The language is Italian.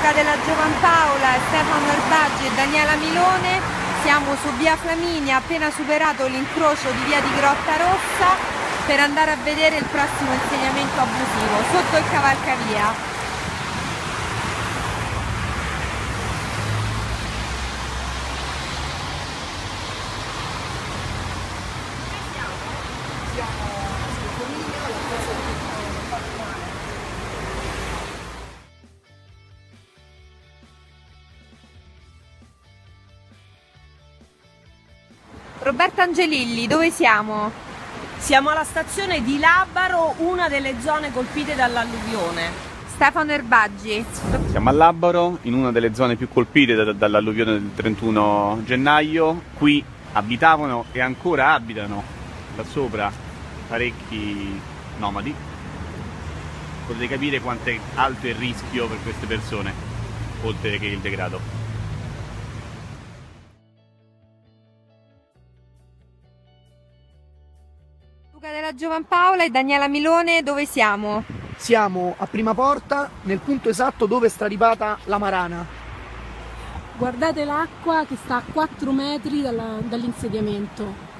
Luca della Giovanpaola, Stefano Erbaggi e Daniela Milone. Siamo su via Flaminia, appena superato l'incrocio di via di Grotta Rossa, per andare a vedere il prossimo insediamento abusivo sotto il cavalcavia. Roberta Angelilli, dove siamo? Siamo alla stazione di Labaro, una delle zone colpite dall'alluvione. Stefano Erbaggi. Siamo a Labaro, in una delle zone più colpite dall'alluvione del 31 gennaio. Qui abitavano e ancora abitano là sopra parecchi nomadi. Potete capire quanto è alto il rischio per queste persone, oltre che il degrado. Luca della Giovanpaola e Daniela Milone, dove siamo? Siamo a Prima Porta, nel punto esatto dove è straripata la Marana. Guardate l'acqua che sta a 4 metri dall'insediamento.